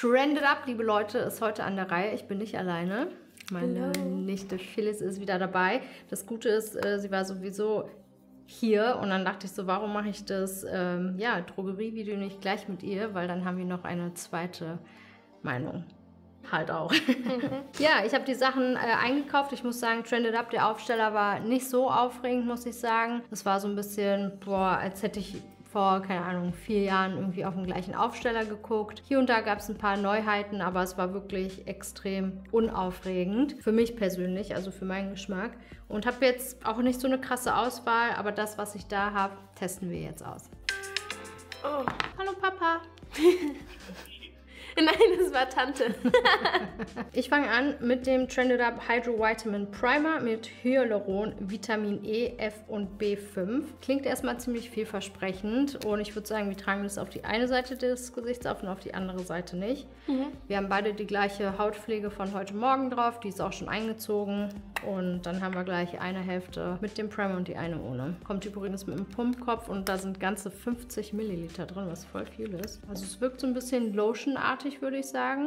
Trend It Up, liebe Leute, ist heute an der Reihe. Ich bin nicht alleine. Meine Nichte Phyllis ist wieder dabei. Das Gute ist, sie war sowieso hier und dann dachte ich so, warum mache ich das Drogerievideo nicht gleich mit ihr, weil dann haben wir noch eine zweite Meinung. Halt auch. Ja, ich habe die Sachen eingekauft. Ich muss sagen, Trend It Up, der Aufsteller war nicht so aufregend, muss ich sagen. Es war so ein bisschen, als hätte ich vor, keine Ahnung, 4 Jahren irgendwie auf den gleichen Aufsteller geguckt. Hier und da gab es ein paar Neuheiten, aber es war wirklich extrem unaufregend. Für mich persönlich, also für meinen Geschmack. Und habe jetzt auch nicht so eine krasse Auswahl, aber das, was ich da habe, testen wir jetzt aus. Oh. Hallo Papa. Nein, das war Tante. Ich fange an mit dem Trend It Up Hydro Vitamin Primer mit Hyaluron, Vitamin E, F und B5. Klingt erstmal ziemlich vielversprechend und ich würde sagen, wir tragen das auf die eine Seite des Gesichts auf und auf die andere Seite nicht. Wir haben beide die gleiche Hautpflege von heute Morgen drauf, die ist auch schon eingezogen und dann haben wir gleich eine Hälfte mit dem Primer und die eine ohne. Kommt übrigens mit einem Pumpkopf und da sind ganze 50 Milliliter drin, was voll viel ist. Also es wirkt so ein bisschen lotionartig, würde ich sagen.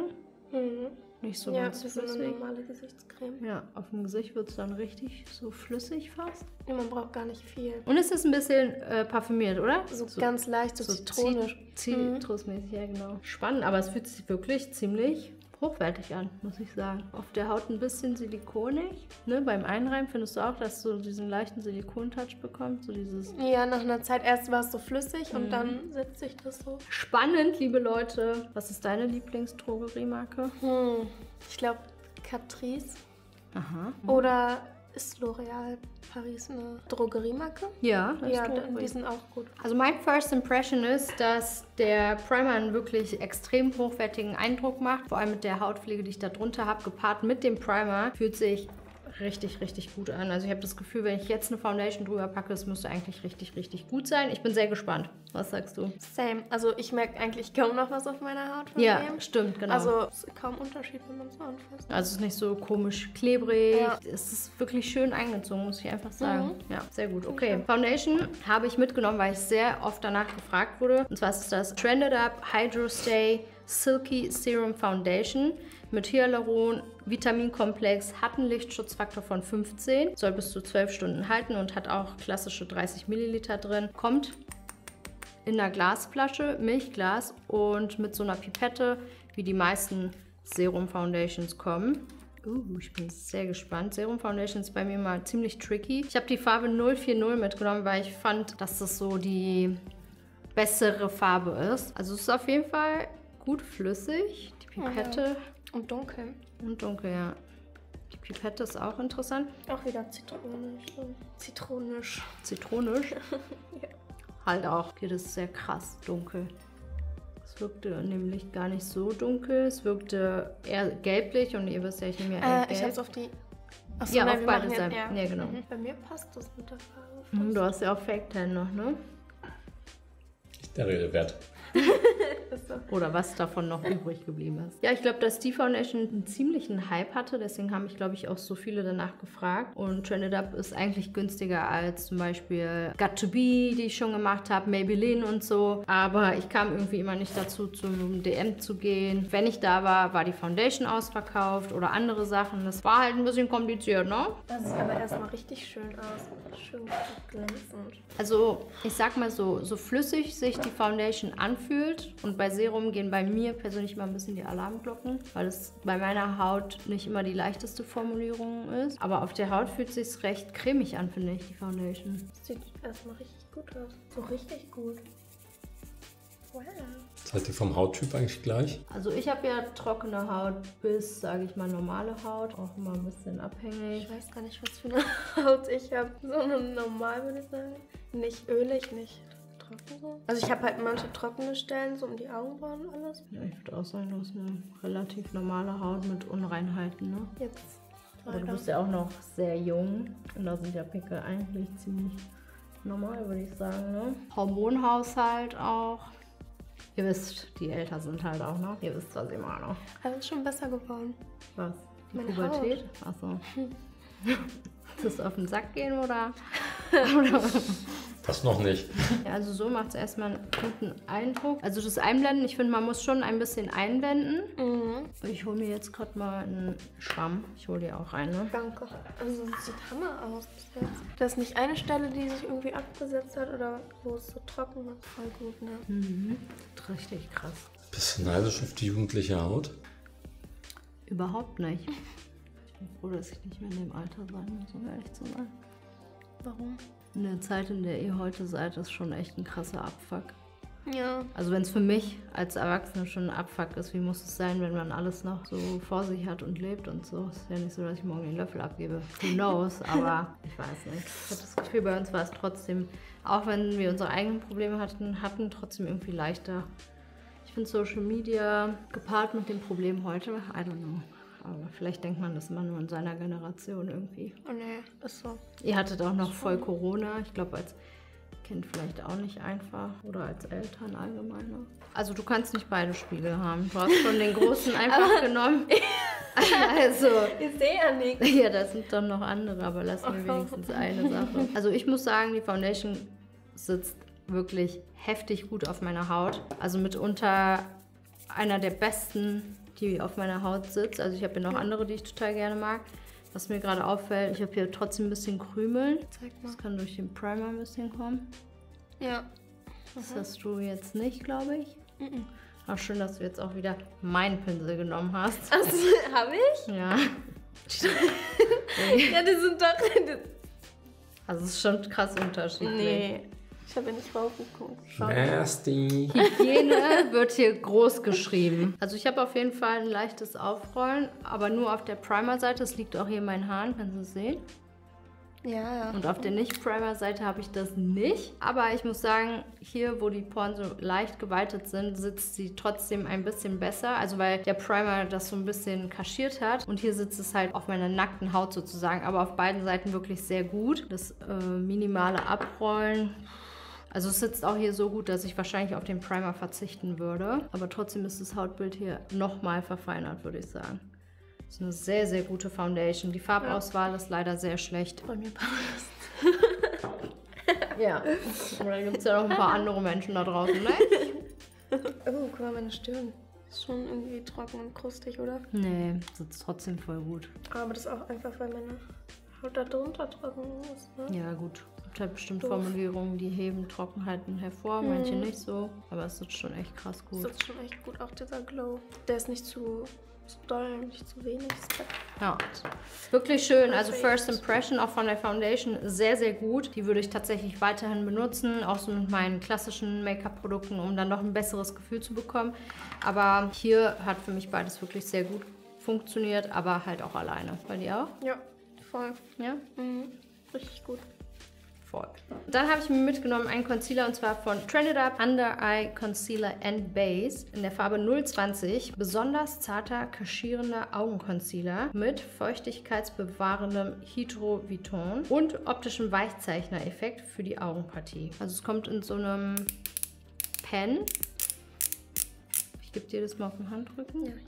Nicht so ganz flüssig. Ja, eine normale Gesichtscreme. Ja, auf dem Gesicht wird es dann richtig so flüssig fast. Ja, man braucht gar nicht viel. Und es ist ein bisschen parfümiert, oder? So ganz leicht, so zitronisch. Zitrusmäßig, ja genau. Spannend, aber es fühlt sich wirklich ziemlich hochwertig an, muss ich sagen. Auf der Haut ein bisschen silikonig. Ne? Beim Einreiben findest du auch, dass du diesen leichten Silikon-Touch bekommst. So dieses Ja, nach einer Zeit erst war es so flüssig und dann setzt sich das so. Spannend, liebe Leute. Was ist deine Lieblingsdrogeriemarke? Ich glaube Catrice. Aha. Oder ist L'Oréal Paris eine Drogeriemarke? Ja, das ist Ja, Drogerie. die sind auch gut. Also mein First Impression ist, dass der Primer einen wirklich extrem hochwertigen Eindruck macht. Vor allem mit der Hautpflege, die ich da drunter habe, gepaart mit dem Primer, fühlt sich richtig, richtig gut an. Also ich habe das Gefühl, wenn ich jetzt eine Foundation drüber packe, das müsste eigentlich richtig, richtig gut sein. Ich bin sehr gespannt. Was sagst du? Same. Also ich merke eigentlich kaum noch was auf meiner Haut von Ja, dem. stimmt, genau. Also es ist kaum Unterschied, wenn man es so anfasst. Also es ist nicht so komisch klebrig. Ja. Es ist wirklich schön eingezogen, muss ich einfach sagen. Ja, sehr gut. Okay, Foundation habe ich mitgenommen, weil ich sehr oft danach gefragt wurde. Und zwar ist es das Trend It Up Hydro Stay Silky Serum Foundation mit Hyaluron, Vitaminkomplex, hat einen Lichtschutzfaktor von 15, soll bis zu 12 Stunden halten und hat auch klassische 30 Milliliter drin. Kommt in einer Glasflasche, Milchglas und mit so einer Pipette, wie die meisten Serum Foundations kommen. Ich bin sehr gespannt. Serum Foundation ist bei mir mal ziemlich tricky. Ich habe die Farbe 040 mitgenommen, weil ich fand, dass das so die bessere Farbe ist. Also es ist auf jeden Fall gut flüssig. Die Pipette. Und dunkel. Und dunkel, ja. Die Pipette ist auch interessant. Auch wieder zitronisch. Zitronisch. Zitronisch? Ja. Halt auch. Okay, das ist sehr krass dunkel. Es wirkte nämlich gar nicht so dunkel. Es wirkte eher gelblich und ihr wisst ja, ich nehme ja eher gelb. Ich hab's auf die... Achso, Ja, nein, auf wir beide machen Seiten. jetzt, Ja, genau. Bei mir passt das mit der Farbe. Du hast ja auch Fake Tan noch, ne? Der Rede wert. Oder was davon noch übrig geblieben ist. Ja, ich glaube, dass die Foundation einen ziemlichen Hype hatte. Deswegen haben mich, glaube ich, auch so viele danach gefragt. Und Trend It Up ist eigentlich günstiger als zum Beispiel Got To Be, die ich schon gemacht habe, Maybelline und so. Aber ich kam irgendwie immer nicht dazu, zum DM zu gehen. Wenn ich da war, war die Foundation ausverkauft oder andere Sachen. Das war halt ein bisschen kompliziert, ne? Das sieht aber erstmal richtig schön aus. Schön glänzend. Also, ich sag mal so flüssig sich die Foundation anfühlt und bei Serum gehen bei mir persönlich mal ein bisschen die Alarmglocken, weil es bei meiner Haut nicht immer die leichteste Formulierung ist. Aber auf der Haut fühlt es sich recht cremig an, finde ich, die Foundation. Das sieht erstmal richtig gut aus. So richtig gut. Wow. Seid ihr vom Hauttyp eigentlich gleich? Also ich habe ja trockene Haut bis, sage ich mal, normale Haut. Auch immer ein bisschen abhängig. Ich weiß gar nicht, was für eine Haut ich habe. So eine normal, würde ich sagen. Nicht ölig, nicht trocken so. Also ich habe halt manche trockene Stellen, so um die Augenbrauen und alles. Ja, ich würde auch sagen, du hast eine relativ normale Haut mit Unreinheiten, ne? Jetzt. Aber du bist ja auch noch sehr jung und da sind ja Pickel eigentlich ziemlich normal, würde ich sagen, ne? Hormonhaushalt auch. Ihr wisst, die älter sind halt auch noch. Ihr wisst, was ich meine. Also ist schon besser geworden. Was? Die Meine Pubertät? Achso. Das auf den Sack gehen oder Das noch nicht. Ja, also so macht es erstmal einen guten Eindruck. Also das Einblenden, ich finde, man muss schon ein bisschen einblenden. Ich hole mir jetzt gerade mal einen Schwamm. Ich hole dir auch einen, ne? Danke. Also das sieht Hammer aus bis jetzt. Da ist nicht eine Stelle, die sich irgendwie abgesetzt hat oder wo es so trocken ist. Voll gut, ne? Mhm. Richtig krass. Bist du neidisch auf die jugendliche Haut? Überhaupt nicht. Ich bin froh, dass ich nicht mehr in dem Alter sein muss, um ehrlich zu sein. Warum? In der Zeit, in der ihr heute seid, ist schon echt ein krasser Abfuck. Ja. Also wenn es für mich als Erwachsene schon ein Abfuck ist, wie muss es sein, wenn man alles noch so vor sich hat und lebt und so? Ist ja nicht so, dass ich morgen den Löffel abgebe. Who knows? Aber ich weiß nicht. Ich habe das Gefühl, bei uns war es trotzdem, auch wenn wir unsere eigenen Probleme hatten trotzdem irgendwie leichter. Ich finde Social Media gepaart mit dem Problem heute, I don't know. Aber vielleicht denkt man das immer nur in seiner Generation irgendwie. Oh nee, ist so. Ihr hattet auch noch voll Corona. Ich glaube, als Kind vielleicht auch nicht einfach. Oder als Eltern allgemeiner. Also du kannst nicht beide Spiegel haben. Du hast schon den großen einfach genommen. Also. Ich sehe ja nichts. Ja, das sind doch noch andere, aber lass mir wenigstens eine Sache. Also ich muss sagen, die Foundation sitzt wirklich heftig gut auf meiner Haut. Also mitunter einer der besten, die auf meiner Haut sitzt. Also ich habe ja noch andere, die ich total gerne mag. Was mir gerade auffällt, ich habe hier trotzdem ein bisschen Krümeln. Zeig mal. Das kann durch den Primer ein bisschen kommen. Ja. Das hast du jetzt nicht, glaube ich. Auch schön, dass du jetzt auch wieder meinen Pinsel genommen hast. Also, habe ich? Ja. Ja, die sind doch... Also es ist schon krass unterschiedlich. Nee. Ich habe ja nicht raufgeguckt. Nasty. Hygiene wird hier groß geschrieben. Also ich habe auf jeden Fall ein leichtes Aufrollen, aber nur auf der Primer-Seite. Das liegt auch hier in meinen Haaren, kannst du es sehen? Ja. Und auf der Nicht-Primer-Seite habe ich das nicht. Aber ich muss sagen, hier, wo die Poren so leicht geweitet sind, sitzt sie trotzdem ein bisschen besser. Also weil der Primer das so ein bisschen kaschiert hat. Und hier sitzt es halt auf meiner nackten Haut sozusagen. Aber auf beiden Seiten wirklich sehr gut. Das minimale Abrollen... Also es sitzt auch hier so gut, dass ich wahrscheinlich auf den Primer verzichten würde. Aber trotzdem ist das Hautbild hier nochmal verfeinert, würde ich sagen. Das ist eine sehr, sehr gute Foundation. Die Farbauswahl ist leider sehr schlecht. Bei mir passt. Ja. Aber da gibt es ja noch ein paar andere Menschen da draußen, ne? Oh, guck mal, meine Stirn. Ist schon irgendwie trocken und krustig, oder? Nee, sitzt trotzdem voll gut. Aber das ist auch einfach, weil meine Haut da drunter trocken ist, ne? Ja, gut. Es gibt halt bestimmt Formulierungen, die heben Trockenheiten hervor, manche nicht so. Aber es sitzt schon echt krass gut. Das ist schon echt gut, auch dieser Glow. Der ist nicht zu doll, nicht zu wenig. Ja, wirklich schön. Also First Impression auch von der Foundation sehr, sehr gut. Die würde ich tatsächlich weiterhin benutzen, auch so mit meinen klassischen Make-up-Produkten, um dann noch ein besseres Gefühl zu bekommen. Aber hier hat für mich beides wirklich sehr gut funktioniert, aber halt auch alleine. Bei dir auch? Ja, voll. Ja? Mhm. Richtig gut. Voll. Dann habe ich mir mitgenommen einen Concealer und zwar von Trended Up Under Eye Concealer and Base in der Farbe 020. Besonders zarter, kaschierender Augenconcealer mit feuchtigkeitsbewahrendem Hydroviton und optischem Weichzeichner-Effekt für die Augenpartie. Also es kommt in so einem Pen. Ich gebe dir das mal auf den Handrücken. Ja.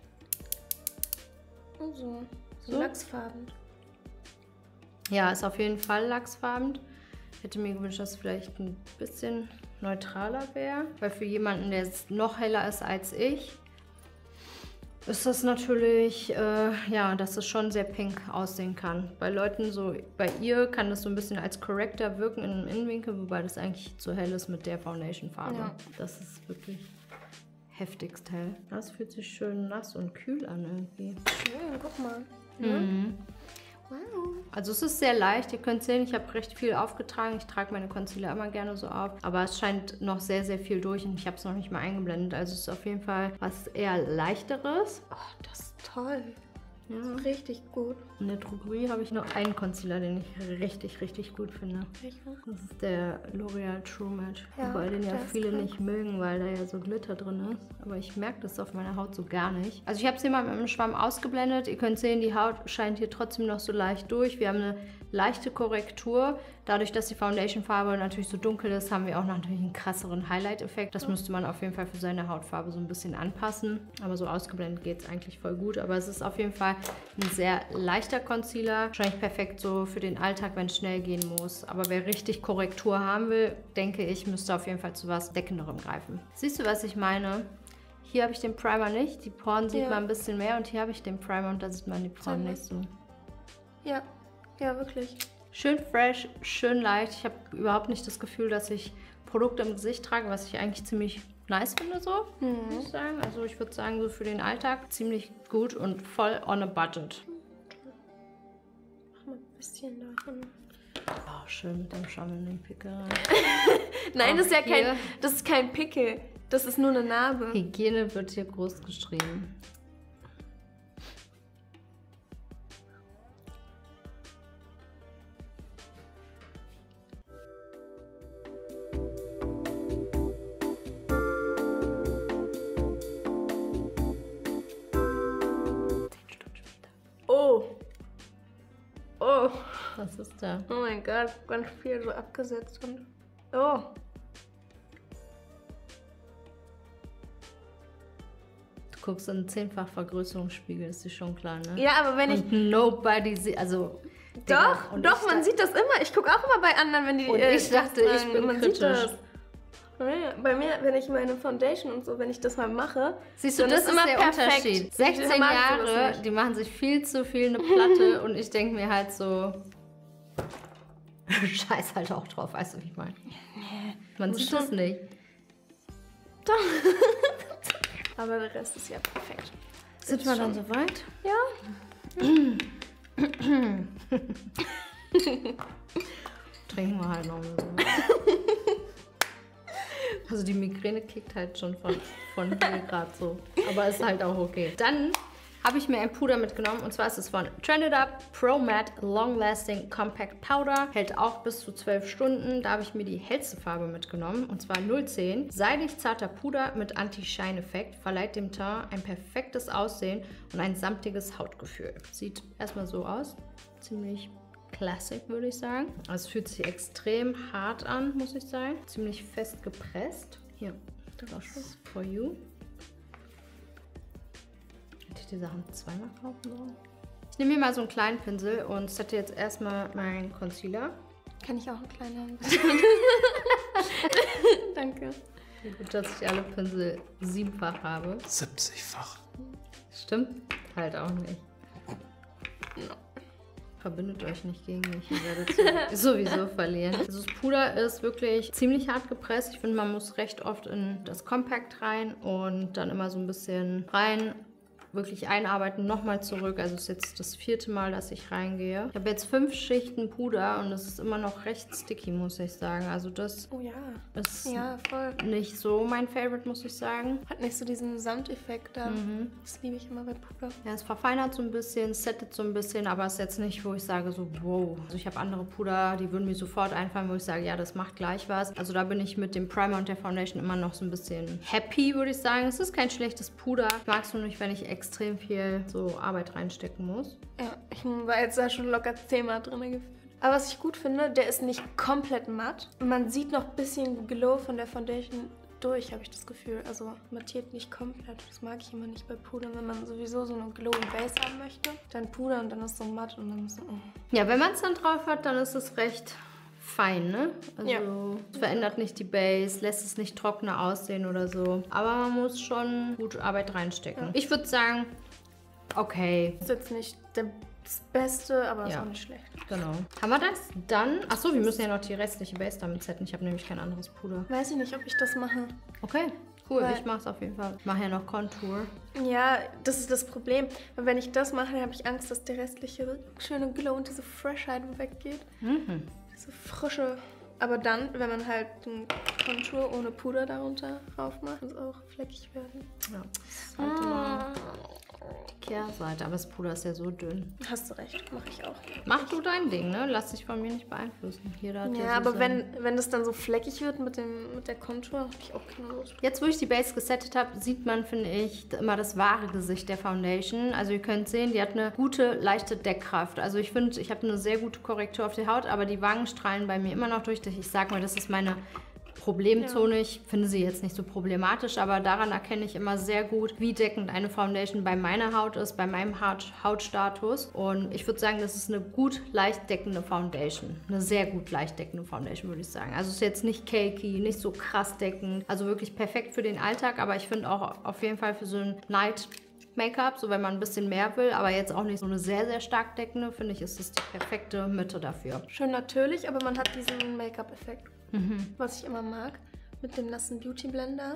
Und so. So? Lachsfarben. Ja, ist auf jeden Fall lachsfarben. Ich hätte mir gewünscht, dass es vielleicht ein bisschen neutraler wäre. Weil für jemanden, der noch heller ist als ich, ist das natürlich, ja, dass es schon sehr pink aussehen kann. Bei Leuten so, bei ihr kann das so ein bisschen als Corrector wirken in einem Innenwinkel, wobei das eigentlich zu hell ist mit der Foundation-Farbe. Ja. Das ist wirklich heftigst hell. Das fühlt sich schön nass und kühl an irgendwie. Schön, guck mal. Mhm. Wow. Also es ist sehr leicht, ihr könnt sehen, ich habe recht viel aufgetragen. Ich trage meine Concealer immer gerne so auf. Aber es scheint noch sehr, sehr viel durch und ich habe es noch nicht mal eingeblendet. Also es ist auf jeden Fall was eher leichteres. Oh, das ist toll. Ja. Das ist richtig gut. In der Drogerie habe ich noch einen Concealer, den ich richtig, richtig gut finde. Welcher? Das ist der L'Oreal True Match. Ja, Wobei den ja der ist viele krank. nicht mögen, weil da ja so Glitter drin ist. Aber ich merke das auf meiner Haut so gar nicht. Also ich habe es hier mal mit einem Schwamm ausgeblendet. Ihr könnt sehen, die Haut scheint hier trotzdem noch so leicht durch. Wir haben eine leichte Korrektur. Dadurch, dass die Foundation-Farbe natürlich so dunkel ist, haben wir auch natürlich einen krasseren Highlight-Effekt. Das müsste man auf jeden Fall für seine Hautfarbe so ein bisschen anpassen. Aber so ausgeblendet geht es eigentlich voll gut. Aber es ist auf jeden Fall ein sehr leichter Concealer. Wahrscheinlich perfekt so für den Alltag, wenn es schnell gehen muss. Aber wer richtig Korrektur haben will, denke ich, müsste auf jeden Fall zu was Deckenderem greifen. Siehst du, was ich meine? Hier habe ich den Primer nicht. Die Poren sieht man ein bisschen mehr. Und hier habe ich den Primer und da sieht man die Poren nicht so. Ja, ja, wirklich. Schön fresh, schön leicht. Ich habe überhaupt nicht das Gefühl, dass ich Produkte im Gesicht trage, was ich eigentlich ziemlich nice finde, so, muss ich sagen. Also ich würde sagen, so für den Alltag ziemlich gut und voll on a budget. Mach mal ein bisschen davon. Oh, schön mit dem Schammel in den Pickel rein. Nein, Auch das ist kein Pickel. Das ist nur eine Narbe. Hygiene wird hier groß geschrieben. Oh. Oh. Was ist da? Oh mein Gott, ganz viel so abgesetzt und. Oh. Du guckst in einen 10-fach-Vergrößerungsspiegel, ist dir schon klar, ne? Ja, aber wenn ich. Und nobody sieht, also... Doch, man sieht das immer. Ich gucke auch immer bei anderen, wenn die. Und ich dachte, ich bin man kritisch. sieht das. Ja, bei mir, wenn ich meine Foundation und so, wenn ich das mal mache, siehst du, dann das ist immer der perfekt. Unterschied. 16 magst du das Jahre, nicht. die machen sich viel zu viel eine Platte und ich denke mir halt so, scheiß halt auch drauf, weißt du, wie ich meine? Man sieht das nicht. Doch. Aber der Rest ist ja perfekt. Sind wir dann soweit? Ja. Trinken wir halt noch ein bisschen. Also die Migräne kickt halt schon von hier gerade so. Aber ist halt auch okay. Dann habe ich mir ein Puder mitgenommen. Und zwar ist es von Trended Up Pro Matte Long Lasting Compact Powder. Hält auch bis zu 12 Stunden. Da habe ich mir die hellste Farbe mitgenommen. Und zwar 010. Seidig zarter Puder mit Anti-Shine-Effekt. Verleiht dem Teint ein perfektes Aussehen und ein samtiges Hautgefühl. Sieht erstmal so aus. Ziemlich classic, würde ich sagen. Also es fühlt sich extrem hart an, muss ich sagen. Ziemlich fest gepresst. Hier, das ist for you. Hätte ich die Sachen zweimal kaufen sollen? Ich nehme mir mal so einen kleinen Pinsel und sette jetzt erstmal meinen Concealer. Kann ich auch einen kleinen haben? Danke. Wie gut, dass ich alle Pinsel 7-fach habe. 70-fach. Stimmt? Halt auch nicht. Verbindet euch nicht gegen mich, ihr werdet sowieso verlieren. Also das Puder ist wirklich ziemlich hart gepresst. Ich finde, man muss recht oft in das Compact rein und dann immer so ein bisschen rein, wirklich einarbeiten, nochmal zurück. Also es ist jetzt das 4. Mal, dass ich reingehe. Ich habe jetzt 5 Schichten Puder und es ist immer noch recht sticky, muss ich sagen. Also das Oh ja. ist Ja, voll. nicht so mein Favorite, muss ich sagen. Hat nicht so diesen Samteffekt da. Das liebe ich immer bei Puder. Ja, es verfeinert so ein bisschen, settet so ein bisschen, aber es ist jetzt nicht, wo ich sage so, wow. Also ich habe andere Puder, die würden mir sofort einfallen, wo ich sage, ja, das macht gleich was. Also da bin ich mit dem Primer und der Foundation immer noch so ein bisschen happy, würde ich sagen. Es ist kein schlechtes Puder. Ich mag es nur nicht, wenn ich extrem viel so Arbeit reinstecken muss. Ja, ich war jetzt da schon locker 10-mal drin gefühlt. Aber was ich gut finde, der ist nicht komplett matt. Man sieht noch ein bisschen Glow von der Foundation durch, habe ich das Gefühl. Also mattiert nicht komplett. Das mag ich immer nicht bei Puder. Wenn man sowieso so eine Glowy Base haben möchte, dann Puder und dann ist so matt und dann ist so... Ja, wenn man es dann drauf hat, dann ist es recht fein, ne? Also Ja. es verändert nicht die Base, lässt es nicht trockener aussehen oder so. Aber man muss schon gut Arbeit reinstecken. Ja. Ich würde sagen, okay. Ist jetzt nicht das Beste, aber ist Ja. auch nicht schlecht. Genau. Haben wir das? Dann... Achso, wir müssen ja noch die restliche Base damit setzen. Ich habe nämlich kein anderes Puder. Weiß ich nicht, ob ich das mache. Okay, cool. Weil- Ich mache es auf jeden Fall. Ich mache ja noch Contour. Ja, das ist das Problem. Weil wenn ich das mache, dann habe ich Angst, dass der restliche schöne Glow und diese Freshheit weggeht. Diese Frische. Aber dann, wenn man halt einen Contour ohne Puder darunter drauf macht, kann es auch fleckig werden. Ja. Das sollte man... Kehrseite. Aber das Puder ist ja so dünn. Hast du recht, mache ich auch. Mach du dein Ding, ne? Lass dich von mir nicht beeinflussen. Jeder hat Ja, aber wenn das dann so fleckig wird mit der Kontur, habe ich auch keine Lust. Jetzt, wo ich die Base gesettet habe, sieht man, finde ich, immer das wahre Gesicht der Foundation. Also ihr könnt sehen, die hat eine gute, leichte Deckkraft. Also ich finde, ich habe eine sehr gute Korrektur auf die Haut, aber die Wangen strahlen bei mir immer noch durch. Ich sag mal, das ist meine Problemzone. Ich finde sie jetzt nicht so problematisch, aber daran erkenne ich immer sehr gut, wie deckend eine Foundation bei meiner Haut ist, bei meinem Hautstatus. Und ich würde sagen, das ist eine gut leicht deckende Foundation. Eine sehr gut leicht deckende Foundation, würde ich sagen. Also es ist jetzt nicht cakey, nicht so krass deckend. Also wirklich perfekt für den Alltag, aber ich finde auch auf jeden Fall für so ein Night Make-up, so wenn man ein bisschen mehr will, aber jetzt auch nicht so eine sehr, sehr stark deckende, finde ich, ist das die perfekte Mitte dafür. Schön natürlich, aber man hat diesen Make-up-Effekt, was ich immer mag, mit dem nassen Beauty Blender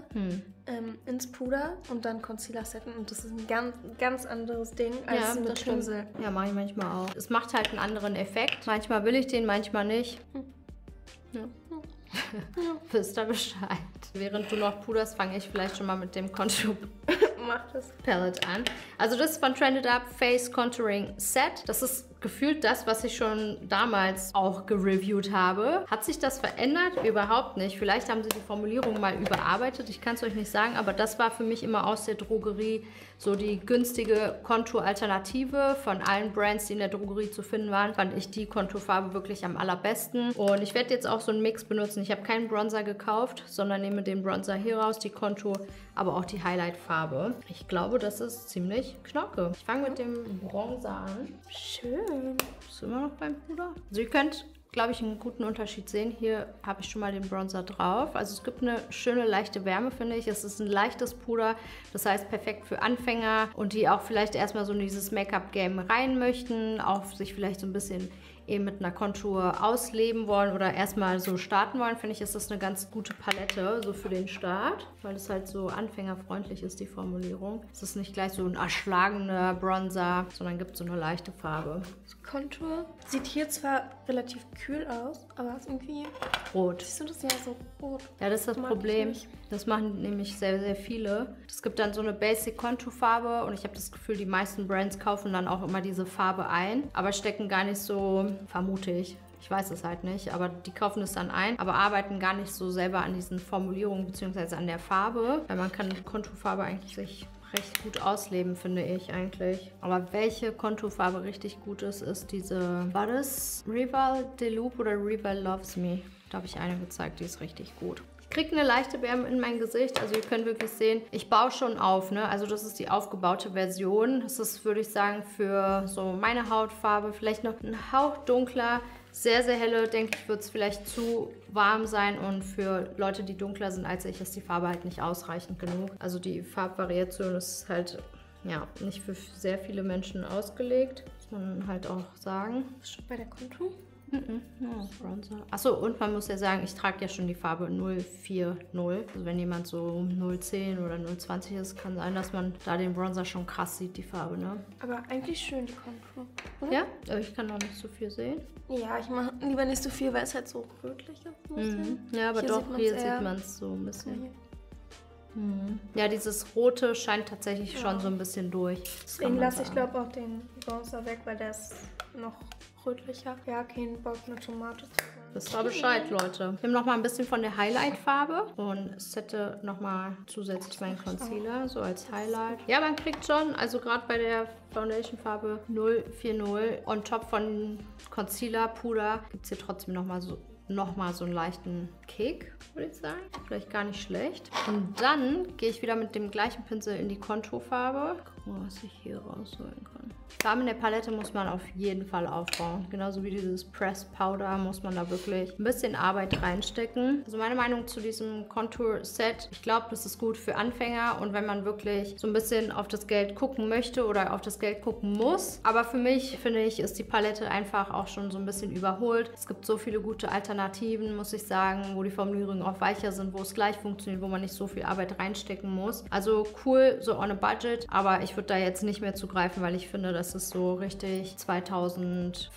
ins Puder und dann Concealer setten und das ist ein ganz anderes Ding als mit Pinsel. Ja, mache ich manchmal auch. Es macht halt einen anderen Effekt. Manchmal will ich den, manchmal nicht. Ja. Wisst ihr Bescheid. Während du noch puderst, fange ich vielleicht schon mal mit dem Contour Palette an. Also das ist von Trended Up Face Contouring Set. Das ist gefühlt das, was ich schon damals auch gereviewt habe. Hat sich das verändert? Überhaupt nicht. Vielleicht haben sie die Formulierung mal überarbeitet. Ich kann es euch nicht sagen, aber das war für mich immer aus der Drogerie so die günstige Konturalternative. Von allen Brands, die in der Drogerie zu finden waren, fand ich die Konturfarbe wirklich am allerbesten. Und ich werde jetzt auch so einen Mix benutzen. Ich habe keinen Bronzer gekauft, sondern nehme den Bronzer hier raus, die Kontur, aber auch die Highlight-Farbe. Ich glaube, das ist ziemlich knocke. Ich fange mit dem Bronzer an. Schön. Bist du immer noch beim Puder? Also ihr könnt, glaube ich, einen guten Unterschied sehen. Hier habe ich schon mal den Bronzer drauf. Also es gibt eine schöne leichte Wärme, finde ich. Es ist ein leichtes Puder, das heißt perfekt für Anfänger und die auch vielleicht erstmal so in dieses Make-up-Game rein möchten, auch sich vielleicht so ein bisschen eben mit einer Kontur ausleben wollen oder erstmal so starten wollen, finde ich, ist das eine ganz gute Palette, so für den Start, weil es halt so anfängerfreundlich ist, die Formulierung. Es ist nicht gleich so ein erschlagener Bronzer, sondern gibt so eine leichte Farbe. Das Kontur sieht hier zwar relativ kühl aus, aber ist irgendwie rot. Siehst du das? Ja, so rot. Ja, das ist das Problem. Das machen nämlich sehr, sehr viele. Es gibt dann so eine Basic-Konturfarbe und ich habe das Gefühl, die meisten Brands kaufen dann auch immer diese Farbe ein, aber stecken gar nicht so, vermute ich weiß es halt nicht, aber die kaufen es dann ein, aber arbeiten gar nicht so selber an diesen Formulierungen bzw. an der Farbe, weil man kann die Konturfarbe eigentlich sich recht gut ausleben, finde ich eigentlich. Aber welche Konturfarbe richtig gut ist, ist diese, war das Rival Deluxe oder Rival Loves Me? Da habe ich eine gezeigt, die ist richtig gut. Ich kriege eine leichte Wärme in mein Gesicht, also ihr könnt wirklich sehen, ich baue schon auf, ne? Also das ist die aufgebaute Version. Das ist, würde ich sagen, für so meine Hautfarbe vielleicht noch ein Hauch dunkler. Sehr, sehr helle, denke ich, wird es vielleicht zu warm sein und für Leute, die dunkler sind als ich, ist die Farbe halt nicht ausreichend genug. Also die Farbvariation ist halt, ja, nicht für sehr viele Menschen ausgelegt, muss man halt auch sagen. Bist du schon bei der Kontur? Ja, Bronzer. Achso, und man muss ja sagen, ich trage ja schon die Farbe 040. Also wenn jemand so 010 oder 020 ist, kann sein, dass man da den Bronzer schon krass sieht, die Farbe, ne? Aber eigentlich schön, die Kontur. Oder? Ja? Aber ich kann noch nicht so viel sehen. Ja, ich mache lieber nicht so viel, weil es halt so rötlich ist. Ja, aber hier doch, hier sieht man es so ein bisschen. Ja, dieses Rote scheint tatsächlich schon so ein bisschen durch. Deswegen lasse ich, glaube ich, auch den Bronzer weg, weil der ist noch rötlicher. Ja, kein Bock, eine Tomate zu sein. Wisst ihr Bescheid, Leute. Ich nehme noch mal ein bisschen von der Highlight-Farbe und sette noch mal zusätzlich meinen Concealer, so als Highlight. Ja, man kriegt schon, also gerade bei der Foundation-Farbe 040 on top von Concealer, Puder, gibt es hier trotzdem noch mal so einen leichten Kick, würde ich sagen. Vielleicht gar nicht schlecht. Und dann gehe ich wieder mit dem gleichen Pinsel in die Konturfarbe. Guck mal, was ich hier rausholen kann. Die Farben in der Palette muss man auf jeden Fall aufbauen. Genauso wie dieses Pressed Powder muss man da wirklich ein bisschen Arbeit reinstecken. Also meine Meinung zu diesem Contour-Set, ich glaube, das ist gut für Anfänger und wenn man wirklich so ein bisschen auf das Geld gucken möchte oder auf das Geld gucken muss. Aber für mich, finde ich, ist die Palette einfach auch schon so ein bisschen überholt. Es gibt so viele gute Alternativen, muss ich sagen, wo die Formulierungen auch weicher sind, wo es gleich funktioniert, wo man nicht so viel Arbeit reinstecken muss. Also cool, so on a budget, aber ich würde da jetzt nicht mehr zugreifen, weil ich finde, das ist so richtig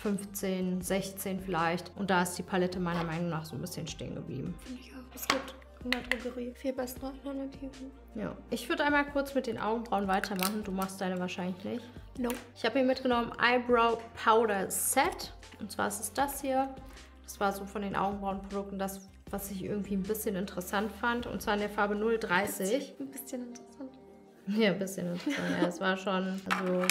2015, 16 vielleicht. Und da ist die Palette meiner Meinung nach so ein bisschen stehen geblieben. Finde ich auch. Es gibt in der Drogerie. Viel bessere Alternativen. Ja. Ich würde einmal kurz mit den Augenbrauen weitermachen. Du machst deine wahrscheinlich nicht. No. Ich habe hier mitgenommen Eyebrow Powder Set. Und zwar ist es das hier. Das war so von den Augenbrauenprodukten das, was ich irgendwie ein bisschen interessant fand. Und zwar in der Farbe 030. Ein bisschen interessant. Ja, ein bisschen interessant. Ja, es war schon, also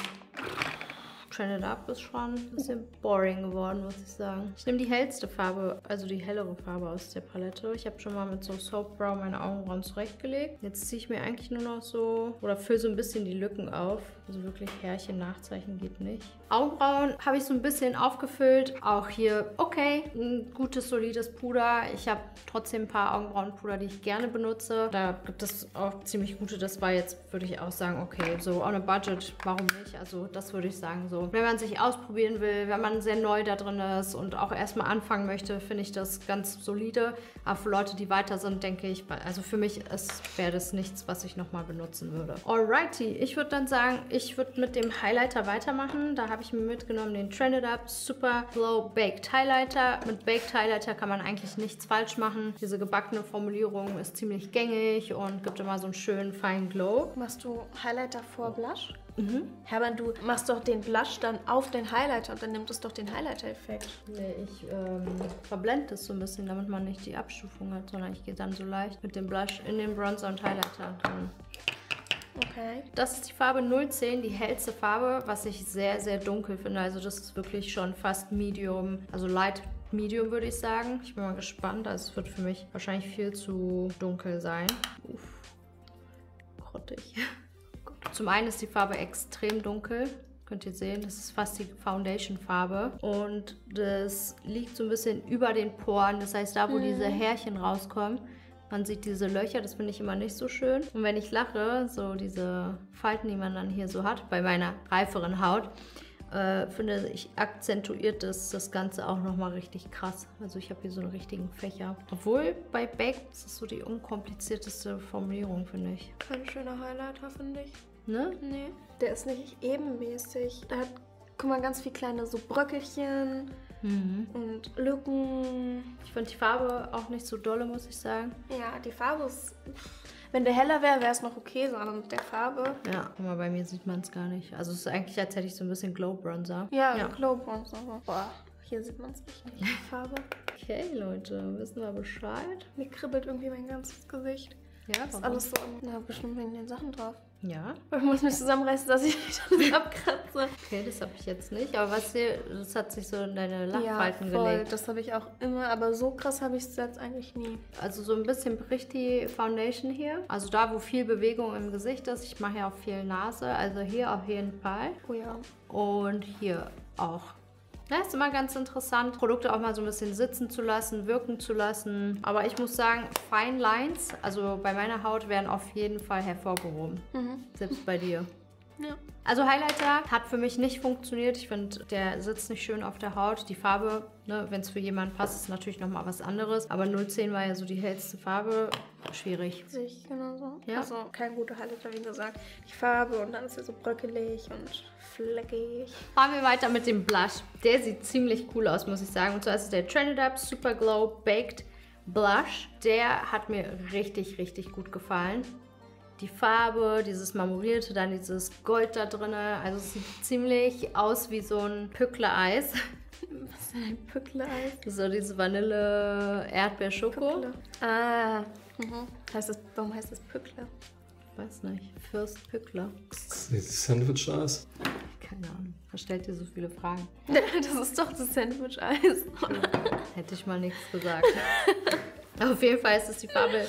Trended Up ist schon ein bisschen boring geworden, muss ich sagen. Ich nehme die hellste Farbe, also die hellere Farbe aus der Palette. Ich habe schon mal mit so Soap Brow meine Augenbrauen zurechtgelegt. Jetzt ziehe ich mir eigentlich nur noch so, oder fülle so ein bisschen die Lücken auf. Also wirklich Härchen nachzeichnen geht nicht. Augenbrauen habe ich so ein bisschen aufgefüllt. Auch hier okay, ein gutes, solides Puder. Ich habe trotzdem ein paar Augenbrauenpuder, die ich gerne benutze. Da gibt es auch ziemlich gute. Das war jetzt, würde ich auch sagen, okay, so on a budget, warum nicht? Also das würde ich sagen so. Wenn man sich ausprobieren will, wenn man sehr neu da drin ist und auch erstmal anfangen möchte, finde ich das ganz solide. Aber für Leute, die weiter sind, denke ich, also für mich wäre das nichts, was ich nochmal benutzen würde. Alrighty, ich würde dann sagen, ich würde mit dem Highlighter weitermachen. Da habe ich mir mitgenommen den Trended Up Super Glow Baked Highlighter. Mit Baked Highlighter kann man eigentlich nichts falsch machen. Diese gebackene Formulierung ist ziemlich gängig und gibt immer so einen schönen feinen Glow. Machst du Highlighter vor Blush? Mhm. Hermann, du machst doch den Blush dann auf den Highlighter und dann nimmt es doch den Highlighter-Effekt. Nee, ich verblende das so ein bisschen, damit man nicht die Abstufung hat, sondern ich gehe dann so leicht mit dem Blush in den Bronzer und Highlighter drin. Okay. Das ist die Farbe 010, die hellste Farbe, was ich sehr, sehr dunkel finde. Also das ist wirklich schon fast Medium, also Light Medium würde ich sagen. Ich bin mal gespannt, also es wird für mich wahrscheinlich viel zu dunkel sein. Uff, grottig. Zum einen ist die Farbe extrem dunkel. Könnt ihr sehen, das ist fast die Foundation-Farbe. Und das liegt so ein bisschen über den Poren. Das heißt, da wo diese Härchen rauskommen, man sieht diese Löcher, das finde ich immer nicht so schön. Und wenn ich lache, so diese Falten, die man dann hier so hat, bei meiner reiferen Haut, finde ich, akzentuiert das Ganze auch nochmal richtig krass. Also ich habe hier so einen richtigen Fächer. Obwohl bei Baked ist das so die unkomplizierteste Formulierung, finde ich. Kein schöner Highlighter, finde ich. Ne? Nee, der ist nicht ebenmäßig. Da hat, guck mal, ganz viele kleine so Bröckelchen und Lücken. Ich finde die Farbe auch nicht so dolle, muss ich sagen. Ja, die Farbe ist... Wenn der heller wäre, wäre es noch okay, sondern mit der Farbe... Ja, guck mal, bei mir sieht man es gar nicht. Also es ist eigentlich, als hätte ich so ein bisschen Glow Bronzer. Ja. Glow Bronzer. Boah, hier sieht man es nicht, die Farbe. Okay, Leute, wissen wir Bescheid? Mir kribbelt irgendwie mein ganzes Gesicht. Ja, ist alles so... Na, bestimmt wegen den Sachen drauf. Ja. Ich muss mich zusammenreißen, dass ich nicht alles abkratze. Okay, das habe ich jetzt nicht. Aber was hier, das hat sich so in deine Lachfalten voll. gelegt. Das habe ich auch immer, aber so krass habe ich es jetzt eigentlich nie. Also so ein bisschen bricht die Foundation hier. Also da, wo viel Bewegung im Gesicht ist. Ich mache ja auch viel Nase. Also hier auf jeden Fall. Oh ja. Und hier auch. Ja, ist immer ganz interessant, Produkte auch mal so ein bisschen sitzen zu lassen, wirken zu lassen. Aber ich muss sagen, Fine Lines, also bei meiner Haut, werden auf jeden Fall hervorgehoben. Selbst bei dir. Ja. Also Highlighter hat für mich nicht funktioniert. Ich finde, der sitzt nicht schön auf der Haut. Die Farbe, ne, wenn es für jemanden passt, ist natürlich nochmal was anderes. Aber 010 war ja so die hellste Farbe. Schwierig. Sehe ich genauso. Ja? Also kein guter Highlighter, wie gesagt. Die Farbe und dann ist er so bröckelig und fleckig. Fahren wir weiter mit dem Blush. Der sieht ziemlich cool aus, muss ich sagen. Und zwar ist es der Trended Up Super Glow Baked Blush. Der hat mir richtig, richtig gut gefallen. Die Farbe, dieses Marmorierte, dann dieses Gold da drin. Also es sieht ziemlich aus wie so ein Pückler-Eis. Was ist denn ein Pückler-Eis? So diese Vanille-Erdbeer-Schoko. Ah, warum heißt das Pückler? Ich weiß nicht. Fürst Pückler. Sandwich-Eis? Keine Ahnung. Was stellt dir so viele Fragen? Das ist doch das Sandwich-Eis. Hätte ich mal nichts gesagt. Auf jeden Fall ist es die Farbe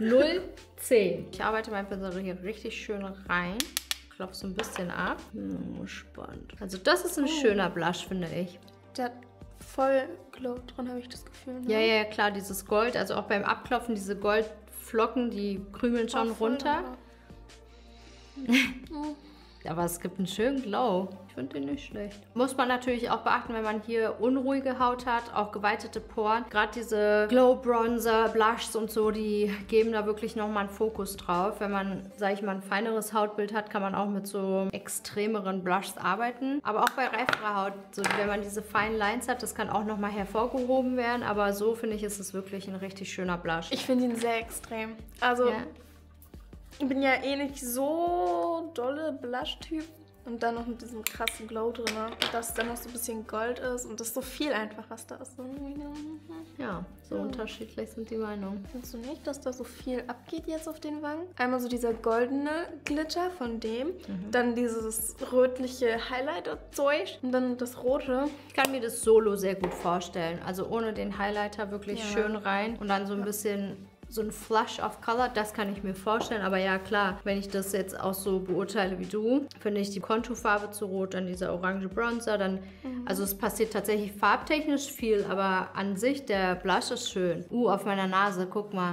010. Ich arbeite mein Pinsel hier richtig schön rein. Klopfe so ein bisschen ab. Spannend. Also das ist ein schöner Blush, finde ich. Der hat voll Glow drin, habe ich das Gefühl. Ne? Ja, klar, dieses Gold. Also auch beim Abklopfen, diese Goldflocken, die krümeln schon runter. Aber es gibt einen schönen Glow. Ich finde den nicht schlecht. Muss man natürlich auch beachten, wenn man hier unruhige Haut hat, auch geweitete Poren. Gerade diese Glow Bronzer, Blushs und so, die geben da wirklich nochmal einen Fokus drauf. Wenn man, sage ich mal, ein feineres Hautbild hat, kann man auch mit so extremeren Blushs arbeiten. Aber auch bei reiferer Haut, so wenn man diese feinen Lines hat, das kann auch nochmal hervorgehoben werden. Aber so finde ich, ist es wirklich ein richtig schöner Blush. Ich finde ihn sehr extrem. Also... Ja. Ich bin ja eh nicht so dolle Blush-Typ. Und dann noch mit diesem krassen Glow drin. Dass dann noch so ein bisschen Gold ist. Und das ist so viel einfach, was da ist. Ja, so unterschiedlich sind die Meinungen. Findest du nicht, dass da so viel abgeht jetzt auf den Wangen? Einmal so dieser goldene Glitter von dem. Dann dieses rötliche Highlighter-Zeug. Und dann das rote. Ich kann mir das solo sehr gut vorstellen. Also ohne den Highlighter wirklich schön rein. Und dann so ein bisschen... So ein Flush of Color, das kann ich mir vorstellen. Aber ja, klar, wenn ich das jetzt auch so beurteile wie du, finde ich die Konturfarbe zu rot, dann dieser orange Bronzer, dann... Also es passiert tatsächlich farbtechnisch viel, aber an sich, der Blush ist schön. Auf meiner Nase, guck mal.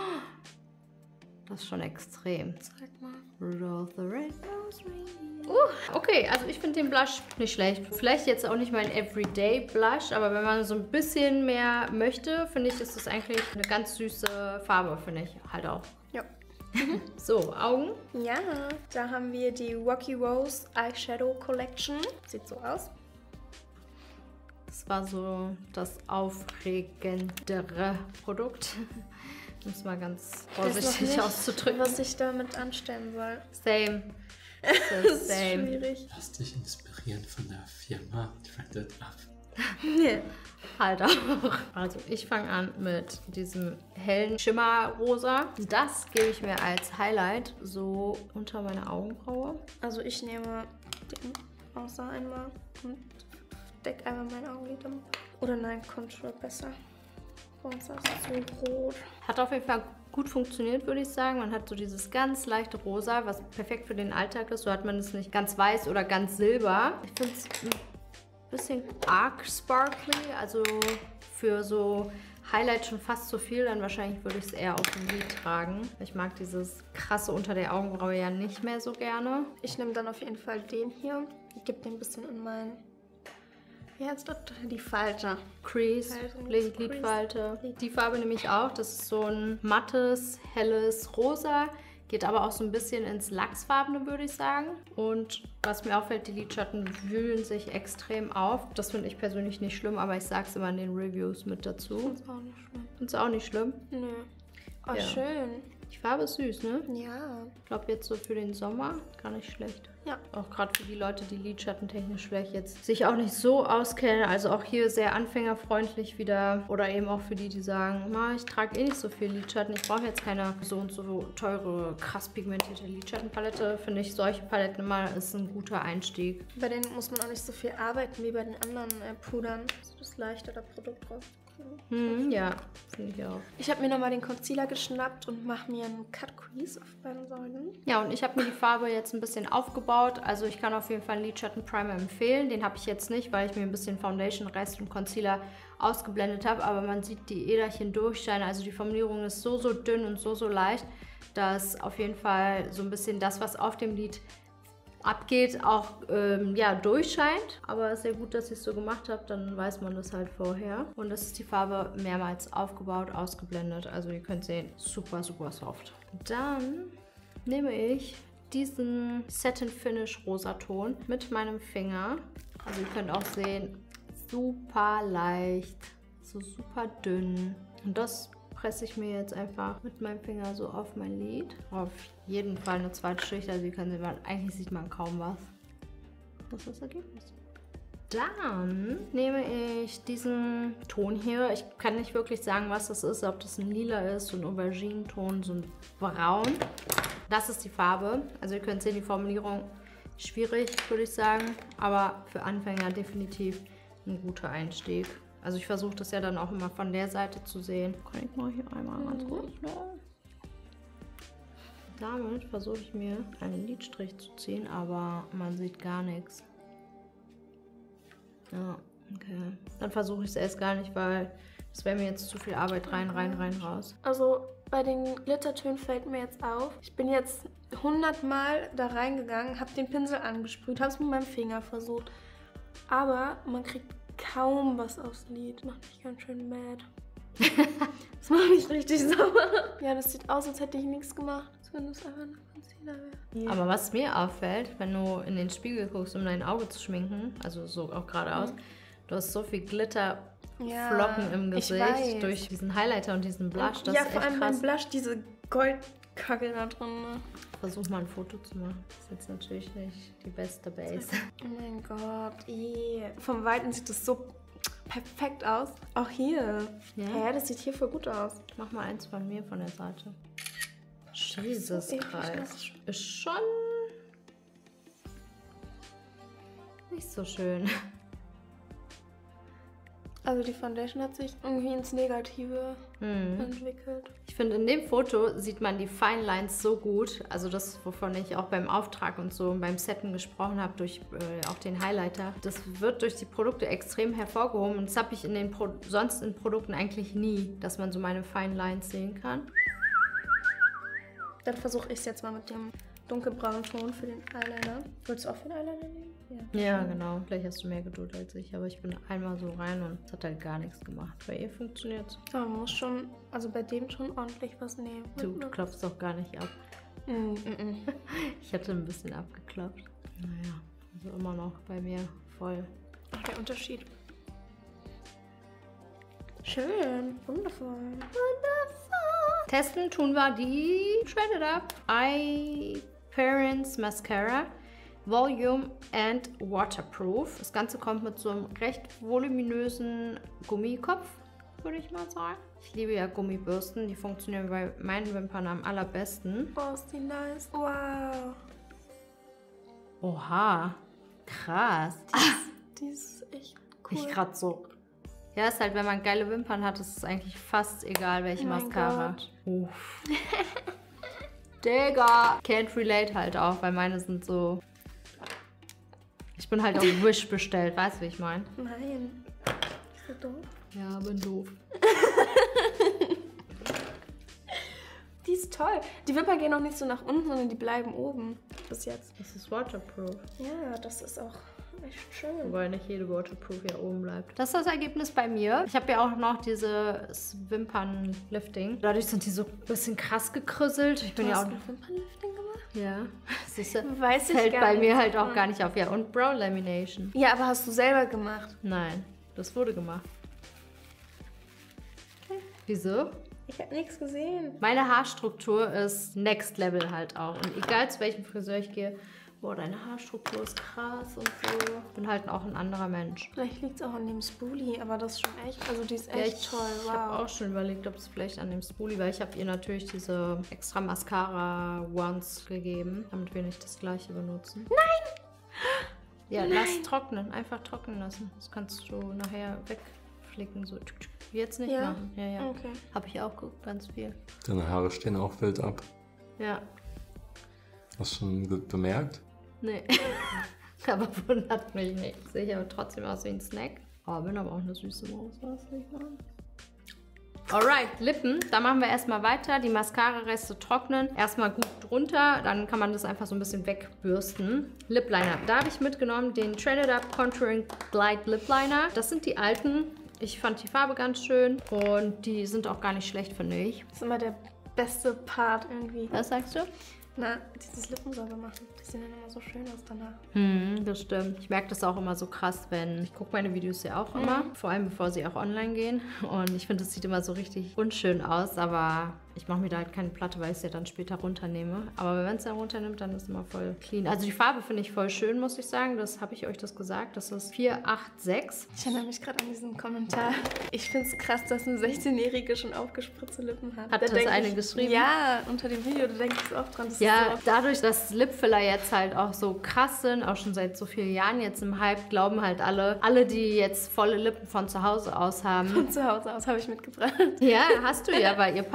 Das ist schon extrem. Zeig mal. Rudolph the Red-Nosed Reindeer. Okay, also ich finde den Blush nicht schlecht. Vielleicht jetzt auch nicht mein Everyday Blush, aber wenn man so ein bisschen mehr möchte, finde ich, ist das eigentlich eine ganz süße Farbe, finde ich halt auch. Ja. So, Augen? Ja, da haben wir die Rocky Rose Eyeshadow Collection. Sieht so aus. Das war so das aufregendere Produkt. Um es mal ganz vorsichtig auszudrücken. Was ich damit anstellen soll. Same. Das ist schwierig. Lass dich inspirieren von der Firma Trended Up. Nee. Halt auch. Also ich fange an mit diesem hellen Schimmerrosa. Das gebe ich mir als Highlight so unter meine Augenbraue. Also ich nehme den Rosa einmal und decke einmal meine Augenlid. Oder nein, Contour besser. Sonst ist es so rot. Hat auf jeden Fall gut funktioniert, würde ich sagen. Man hat so dieses ganz leichte Rosa, was perfekt für den Alltag ist. So hat man es nicht ganz weiß oder ganz silber. Ich finde es ein bisschen arg sparkly, also für so Highlight schon fast zu viel. Dann wahrscheinlich würde ich es eher auf dem Lid tragen. Ich mag dieses krasse unter der Augenbraue ja nicht mehr so gerne. Ich nehme dann auf jeden Fall den hier. Ich gebe den ein bisschen in meinen... Ja, jetzt die Falte. Crease, Lidfalte. Die Farbe nehme ich auch. Das ist so ein mattes, helles Rosa. Geht aber auch so ein bisschen ins Lachsfarbene, würde ich sagen. Und was mir auffällt, die Lidschatten wühlen sich extrem auf. Das finde ich persönlich nicht schlimm, aber ich sage es immer in den Reviews mit dazu. Find's auch nicht schlimm. Findest du auch nicht schlimm? Nö. Oh, ja. Schön. Die Farbe ist süß, ne? Ja. Ich glaube, jetzt so für den Sommer gar nicht schlecht. Ja. Auch gerade für die Leute, die lidschattentechnisch vielleicht jetzt sich auch nicht so auskennen. Also auch hier sehr anfängerfreundlich wieder. Oder eben auch für die, die sagen, ich trage eh nicht so viel Lidschatten. Ich brauche jetzt keine so und so teure, krass pigmentierte Lidschattenpalette. Finde ich, solche Paletten immer ist ein guter Einstieg. Bei denen muss man auch nicht so viel arbeiten wie bei den anderen Pudern. So das leichter da Produkt raus. Ja, finde ich auch. Ich habe mir nochmal den Concealer geschnappt und mache mir einen Cut Crease auf beiden Seiten. Ja, und ich habe mir die Farbe jetzt ein bisschen aufgebaut. Also ich kann auf jeden Fall einen Lidschatten-Primer empfehlen. Den habe ich jetzt nicht, weil ich mir ein bisschen Foundation, Rest und Concealer ausgeblendet habe. Aber man sieht die Äderchen durchscheinen. Also die Formulierung ist so dünn und so leicht, dass auf jeden Fall so ein bisschen das, was auf dem Lid abgeht, auch durchscheint. Aber es ist sehr gut, dass ich es so gemacht habe, dann weiß man das halt vorher. Und das ist die Farbe mehrmals aufgebaut, ausgeblendet. Also ihr könnt sehen, super soft. Dann nehme ich diesen Satin Finish Rosaton mit meinem Finger. Also ihr könnt auch sehen, super leicht, so super dünn. Und das presse ich mir jetzt einfach mit meinem Finger so auf mein Lid. Auf jeden Fall eine zweite Schicht, also ihr könnt sehen, eigentlich sieht man kaum was. Das ist das Ergebnis. Dann nehme ich diesen Ton hier. Ich kann nicht wirklich sagen, was das ist, ob das ein Lila ist, so ein Aubergine-Ton, so ein Braun. Das ist die Farbe. Also ihr könnt sehen, die Formulierung schwierig, würde ich sagen, aber für Anfänger definitiv ein guter Einstieg. Also ich versuche das ja dann auch immer von der Seite zu sehen. Kann ich mal hier einmal ganz kurz. Damit versuche ich mir einen Lidstrich zu ziehen, aber man sieht gar nichts. Ja, okay. Dann versuche ich es erst gar nicht, weil es wäre mir jetzt zu viel Arbeit rein, raus. Also bei den Glittertönen fällt mir jetzt auf, ich bin jetzt 100 Mal da reingegangen, habe den Pinsel angesprüht, habe es mit meinem Finger versucht. Aber man kriegt kaum was aufs Lid. Das macht mich ganz schön mad. Das macht mich richtig sauer. Ja, das sieht aus, als hätte ich nichts gemacht. Als wenn das einfach ein Concealer wäre. Aber was mir auffällt, wenn du in den Spiegel guckst, um dein Auge zu schminken, also so auch geradeaus, du hast so viel Glitterflocken im Gesicht durch diesen Highlighter und diesen Blush. Das ja, ist vor echt allem krass. beim Blush, diese Goldkacke da drin. Ne? Versuch mal ein Foto zu machen. Das ist jetzt natürlich nicht die beste Base. Oh mein Gott, vom Weiten sieht das so perfekt aus. Auch hier. Ja? Das sieht hier voll gut aus. Ich mach mal eins von mir von der Seite. Jesus Christ. Ist schon nicht so schön. Also die Foundation hat sich irgendwie ins Negative entwickelt. Ich finde, in dem Foto sieht man die Fine Lines so gut. Also das, wovon ich auch beim Auftrag und so beim Setten gesprochen habe, durch auch den Highlighter. Das wird durch die Produkte extrem hervorgehoben. Und das habe ich sonst in Produkten eigentlich nie, dass man so meine Fine Lines sehen kann. Dann versuche ich es jetzt mal mit dem dunkelbraunen Ton für den Eyeliner. Willst du auch für den Eyeliner nehmen? Ja, genau. Vielleicht hast du mehr Geduld als ich, aber ich bin einmal so rein und es hat halt gar nichts gemacht. Bei ihr funktioniert es. Ja, man muss schon, also bei dem schon ordentlich was nehmen. Du klopfst doch gar nicht ab. Ich hatte ein bisschen abgeklopft. Naja, also immer noch bei mir voll. Ach, der Unterschied. Schön, wundervoll. Testen tun wir die Shredded Up Eye Parents Mascara. Volume and Waterproof. Das Ganze kommt mit so einem recht voluminösen Gummikopf, würde ich mal sagen. Ich liebe ja Gummibürsten, die funktionieren bei meinen Wimpern am allerbesten. Oh, ist die nice. Wow. Oha, krass. Die ist echt cool. Ich grad so. Ja, ist halt, wenn man geile Wimpern hat, ist es eigentlich fast egal, welche Mascara. Uff. Digga. Can't relate halt auch, weil meine sind so... Ich bin halt auf Wish bestellt, weißt du, wie ich meine? Nein. Ist so doof? Ja, bin doof. Die ist toll. Die Wimpern gehen auch nicht so nach unten, sondern die bleiben oben. Bis jetzt. Das ist waterproof. Ja, das ist auch echt schön. Wobei nicht jede Waterproof hier oben bleibt. Das ist das Ergebnis bei mir. Ich habe ja auch noch dieses Wimpernlifting. Dadurch sind die so ein bisschen krass gekrüsselt. Ich bin Du ja hast auch... ein Wimpernlifting gemacht? Ja. Siehst du? Weiß ich Fällt gar bei nicht. mir halt auch gar nicht auf. Ja, und Brow Lamination. Ja, aber hast du selber gemacht? Nein, das wurde gemacht. Wieso? Ich habe nichts gesehen. Meine Haarstruktur ist Next Level halt auch. Und egal zu welchem Friseur ich gehe, boah, deine Haarstruktur ist krass und so. Ich bin halt auch ein anderer Mensch. Vielleicht liegt es auch an dem Spoolie, aber das ist schon echt, also die ist Ja, echt toll. Ich habe auch schon überlegt, ob es vielleicht an dem Spoolie, weil ich habe ihr natürlich diese extra Mascara-Wands gegeben, damit wir nicht das gleiche benutzen. Nein! Ja, lass trocknen, einfach trocknen lassen. Das kannst du nachher wegflicken, so. Jetzt nicht machen. Ja, ja. Okay. Habe ich auch ganz viel. Deine Haare stehen auch wild ab. Ja. Hast du schon bemerkt? Nee. Aber wundert mich nicht. Sehe aber trotzdem aus wie ein Snack. Oh, bin aber auch eine süße Maus, was ich meine. Alright, Lippen. Da machen wir erstmal weiter. Die Mascara-Reste trocknen. Erstmal gut drunter. Dann kann man das einfach so ein bisschen wegbürsten. Lip Liner. Da habe ich mitgenommen den Shredded Up Contouring Glide Lip Liner. Das sind die alten. Ich fand die Farbe ganz schön. Und die sind auch gar nicht schlecht, finde ich. Das ist immer der beste Part irgendwie. Was sagst du? Na, dieses Lippen sauber machen. Die sehen dann immer so schön aus danach. Das stimmt. Ich merke das auch immer so krass, wenn... Ich gucke meine Videos ja auch immer. Vor allem, bevor sie auch online gehen. Und ich finde, das sieht immer so richtig unschön aus. Aber ich mache mir da halt keine Platte, weil ich es ja dann später runternehme. Aber wenn man es dann runternimmt, dann ist es immer voll clean. Also die Farbe finde ich voll schön, muss ich sagen. Das habe ich euch das gesagt. Das ist 486. Ich erinnere mich gerade an diesen Kommentar. Ich finde es krass, dass eine 16-Jährige schon aufgespritzte Lippen hat. Hat Da das denk eine ich, geschrieben? Ja, unter dem Video, da denke ich so oft dran. Das Ja, ist so dadurch, dass Lipfiller jetzt halt auch so krass sind, auch schon seit so vielen Jahren jetzt im Hype, glauben halt alle, die jetzt volle Lippen von zu Hause aus haben. von zu Hause aus habe ich mitgebracht. Ja, hast du ja, weil ihr Papa hat halt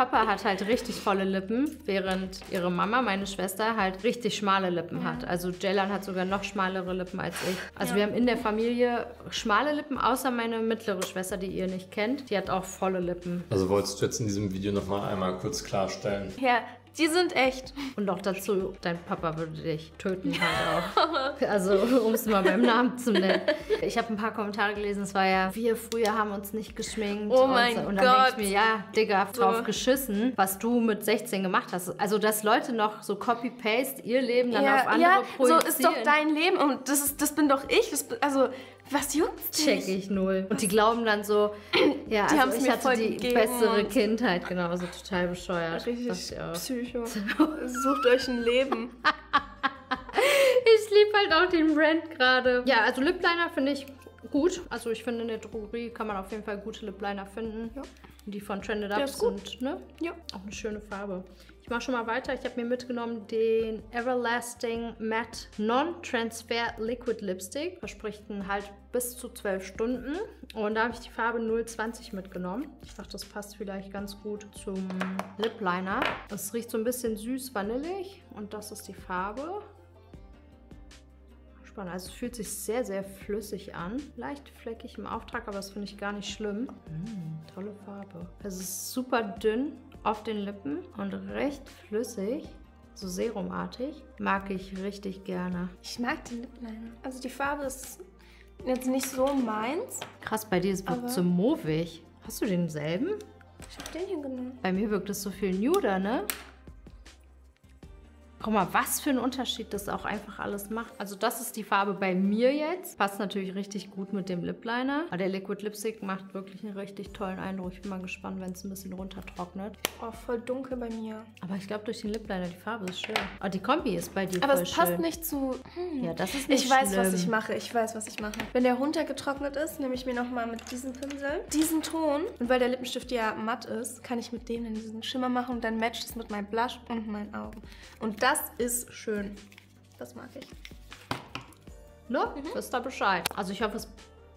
halt richtig volle Lippen, während ihre Mama, meine Schwester, halt richtig schmale Lippen hat. Also Ceylan hat sogar noch schmalere Lippen als ich. Also wir haben in der Familie schmale Lippen, außer meine mittlere Schwester, die ihr nicht kennt. Die hat auch volle Lippen. Also wolltest du jetzt in diesem Video nochmal einmal kurz klarstellen? Ja, die sind echt. Und auch dazu, dein Papa würde dich töten halt auch. Also, um es mal beim Namen zu nennen. Ich habe ein paar Kommentare gelesen, es war ja, wir früher haben uns nicht geschminkt. Oh mein Gott. Und dann denke ich mir, ja, Digga, drauf geschissen, was du mit 16 gemacht hast. Also, dass Leute noch so Copy-Paste ihr Leben dann auf andere projizieren. So ist doch dein Leben und das bin doch ich. Also, was juckt's dich? Check ich null. Und die glauben dann so, ja, die also ich mir hatte voll die gegeben bessere Kindheit, genau, also total bescheuert. Richtig Psycho. Sucht euch ein Leben. Ich liebe halt auch den Brand gerade. Ja, also Lip Liner finde ich gut. Also ich finde, in der Drogerie kann man auf jeden Fall gute Lip Liner finden. Ja. Die von Trended Up sind, ne? Ja. Auch eine schöne Farbe. Ich mache schon mal weiter. Ich habe mir mitgenommen den Everlasting Matte Non-Transfer Liquid Lipstick. Verspricht einen Halt bis zu 12 Stunden. Und da habe ich die Farbe 020 mitgenommen. Ich dachte, das passt vielleicht ganz gut zum Lip Liner. Es riecht so ein bisschen süß vanillig. Und das ist die Farbe. Spannend. Also es fühlt sich sehr, sehr flüssig an. Leicht fleckig im Auftrag, aber das finde ich gar nicht schlimm. Tolle Farbe. Es ist super dünn auf den Lippen und recht flüssig. So serumartig. Mag ich richtig gerne. Ich mag den Lip Liner. Also die Farbe ist jetzt nicht so meins. Krass, bei dir ist es so mauvig. Hast du denselben? Ich habe den hier genommen. Bei mir wirkt es so viel nuder, ne? Guck mal, was für ein Unterschied das auch einfach alles macht. Also das ist die Farbe bei mir jetzt. Passt natürlich richtig gut mit dem Lip Liner. Aber der Liquid Lipstick macht wirklich einen richtig tollen Eindruck. Ich bin mal gespannt, wenn es ein bisschen runtertrocknet. Oh, voll dunkel bei mir. Aber ich glaube, durch den Lip Liner, die Farbe ist schön. Aber die Kombi ist bei dir aber voll es passt schön. nicht zu... Ja, das ist nicht Ich weiß, schlimm. was ich mache. Ich weiß, was ich mache. Wenn der runtergetrocknet ist, nehme ich mir nochmal mit diesem Pinsel diesen Ton. Und weil der Lippenstift ja matt ist, kann ich mit dem in diesen Schimmer machen und dann matcht es mit meinem Blush und meinen Augen. Und das ist schön. Das mag ich. Ne? Wisst ihr Bescheid. Also ich hoffe, es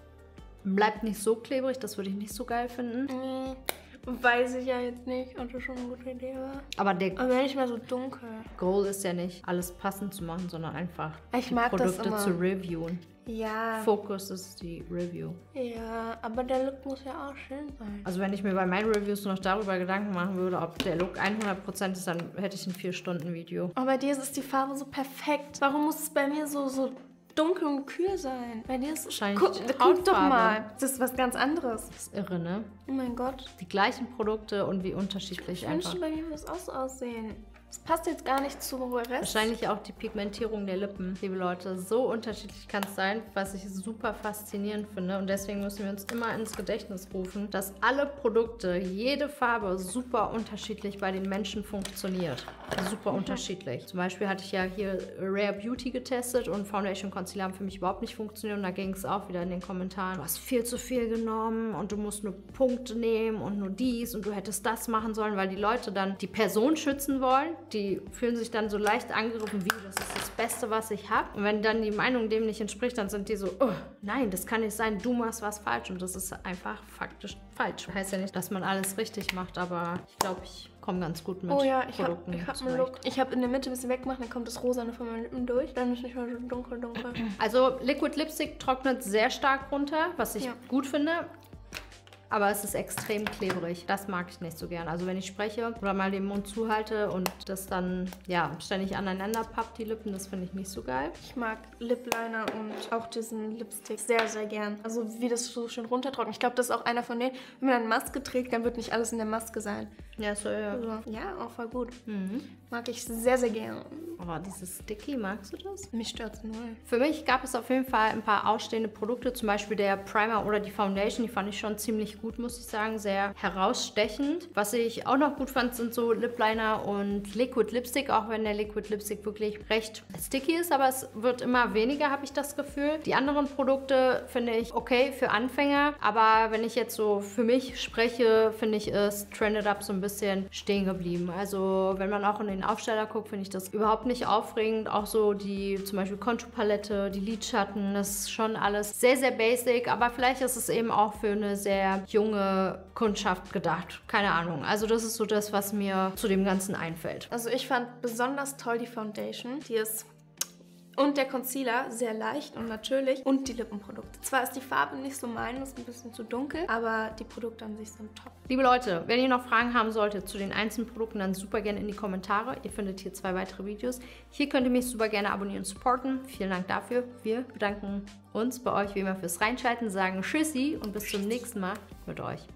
bleibt nicht so klebrig. Das würde ich nicht so geil finden. Weiß ich ja jetzt nicht, ob das schon eine gute Idee war. Aber der Aber nicht mehr so dunkel. Goal ist ja nicht, alles passend zu machen, sondern einfach Ich die mag das Produkte immer. zu reviewen. Ja. Fokus ist die Review. Ja, aber der Look muss ja auch schön sein. Also wenn ich mir bei meinen Reviews noch darüber Gedanken machen würde, ob der Look 100% ist, dann hätte ich ein 4-Stunden-Video. Aber bei dir ist die Farbe so perfekt. Warum muss es bei mir so dunkel und kühl sein? Bei dir ist es... Wahrscheinlich Guck doch Hautfarbe. mal. Das ist was ganz anderes. Das ist irre, ne? Oh mein Gott. Die gleichen Produkte und wie unterschiedlich Ich einfach. wünschte, bei mir würde es auch so aussehen. Das passt jetzt gar nicht zu Rest. Wahrscheinlich auch die Pigmentierung der Lippen, liebe Leute. So unterschiedlich kann es sein, was ich super faszinierend finde. Und deswegen müssen wir uns immer ins Gedächtnis rufen, dass alle Produkte, jede Farbe super unterschiedlich bei den Menschen funktioniert. Super unterschiedlich. Zum Beispiel hatte ich ja hier Rare Beauty getestet und Foundation und Concealer haben für mich überhaupt nicht funktioniert. Und da ging es auch wieder in den Kommentaren, du hast viel zu viel genommen und du musst nur Punkte nehmen und nur dies und du hättest das machen sollen, weil die Leute dann die Person schützen wollen. Die fühlen sich dann so leicht angegriffen, wie, das ist das Beste, was ich habe. Und wenn dann die Meinung dem nicht entspricht, dann sind die so, oh, nein, das kann nicht sein, du machst was falsch. Und das ist einfach faktisch falsch. Heißt ja nicht, dass man alles richtig macht, aber ich glaube, ich komme ganz gut mit Produkten ich hab zurecht. einen Look. Ich habe in der Mitte ein bisschen weggemacht, dann kommt das Rosane von meinen Lippen durch. Dann ist nicht mehr so dunkel. Also Liquid Lipstick trocknet sehr stark runter, was ich gut finde. Aber es ist extrem klebrig. Das mag ich nicht so gern. Also wenn ich spreche oder mal den Mund zuhalte und das dann ja ständig aneinander pappt, die Lippen, das finde ich nicht so geil. Ich mag Lip Liner und auch diesen Lipstick sehr, sehr gern. Also wie das so schön runtertrocknet. Ich glaube, das ist auch einer von denen, wenn man eine Maske trägt, dann wird nicht alles in der Maske sein. Ja, so ja. Also, ja, auch voll gut. Mag ich sehr, sehr gern. Oh, dieses Sticky, magst du das? Mich stört's null. Für mich gab es auf jeden Fall ein paar ausstehende Produkte, zum Beispiel der Primer oder die Foundation, die fand ich schon ziemlich gut, muss ich sagen, sehr herausstechend. Was ich auch noch gut fand, sind so Lip Liner und Liquid Lipstick, auch wenn der Liquid Lipstick wirklich recht sticky ist, aber es wird immer weniger, habe ich das Gefühl. Die anderen Produkte finde ich okay für Anfänger, aber wenn ich jetzt so für mich spreche, finde ich es Trended Up so ein bisschen stehen geblieben. Also wenn man auch in den Aufsteller guckt, finde ich das überhaupt nicht nicht aufregend. Auch so die zum Beispiel Konturpalette, die Lidschatten, das ist schon alles sehr, sehr basic. Aber vielleicht ist es eben auch für eine sehr junge Kundschaft gedacht. Keine Ahnung. Also das ist so das, was mir zu dem Ganzen einfällt. Also ich fand besonders toll die Foundation. Die ist und der Concealer sehr leicht und natürlich und die Lippenprodukte. Zwar ist die Farbe nicht so meine, ist ein bisschen zu dunkel, aber die Produkte an sich sind top. Liebe Leute, wenn ihr noch Fragen haben solltet zu den einzelnen Produkten, dann super gerne in die Kommentare. Ihr findet hier 2 weitere Videos. Hier könnt ihr mich super gerne abonnieren und supporten. Vielen Dank dafür. Wir bedanken uns bei euch wie immer fürs Reinschalten, sagen Tschüssi und bis zum nächsten Mal mit euch.